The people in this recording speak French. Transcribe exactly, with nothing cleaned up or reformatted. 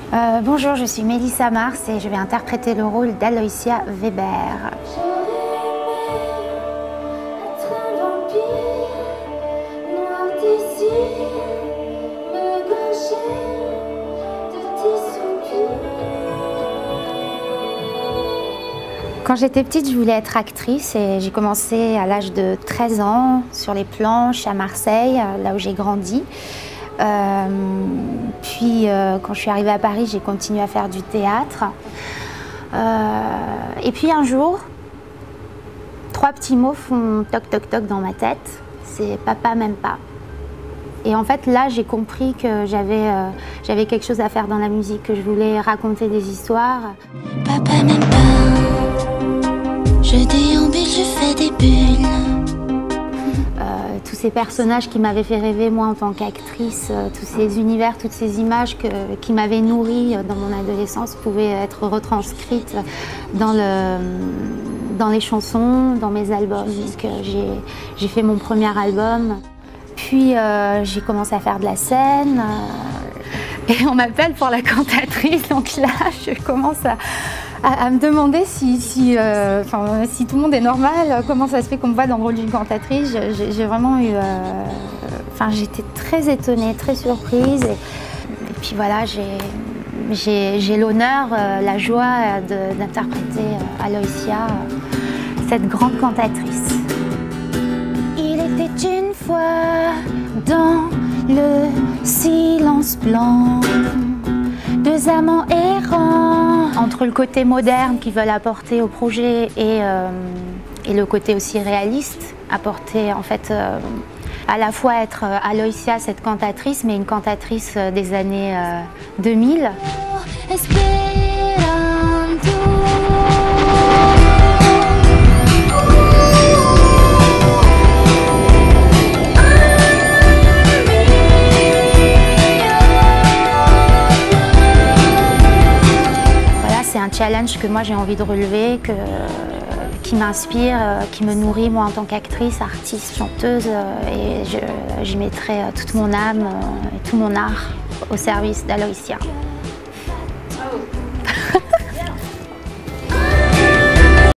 Euh, bonjour, je suis Mélissa Mars et je vais interpréter le rôle d'Aloysia Weber. Quand j'étais petite, je voulais être actrice et j'ai commencé à l'âge de treize ans sur les planches à Marseille, là où j'ai grandi. Euh, puis euh, quand je suis arrivée à Paris, j'ai continué à faire du théâtre. Euh, et puis un jour, trois petits mots font toc toc toc dans ma tête. C'est papa m'aime pas. Et en fait là, j'ai compris que j'avais euh, j'avais quelque chose à faire dans la musique, que je voulais raconter des histoires. Papa m'aime pas. Je déambule, je fais des bulles. Tous ces personnages qui m'avaient fait rêver, moi, en tant qu'actrice, euh, tous ces univers, toutes ces images que, qui m'avaient nourrie dans mon adolescence pouvaient être retranscrites dans, le, dans les chansons, dans mes albums. Donc euh, j'ai fait mon premier album. Puis euh, j'ai commencé à faire de la scène. Euh, et on m'appelle pour la cantatrice. Donc là, je commence à... À, à me demander si, si, euh, enfin, si tout le monde est normal, comment ça se fait qu'on me voit dans le rôle d'une cantatrice. J'ai vraiment eu... Euh, enfin, j'étais très étonnée, très surprise. Et, et puis voilà, j'ai l'honneur, euh, la joie d'interpréter euh, Aloysia, euh, cette grande cantatrice. Il était une fois dans le silence blanc, deux amants errants. Entre le côté moderne qu'ils veulent apporter au projet et, euh, et le côté aussi réaliste, apporter en fait euh, à la fois être Aloysia, cette cantatrice, mais une cantatrice des années euh, deux mille. C'est un challenge que moi j'ai envie de relever, que, qui m'inspire, qui me nourrit moi en tant qu'actrice, artiste, chanteuse, et j'y mettrai toute mon âme et tout mon art au service d'Aloysia.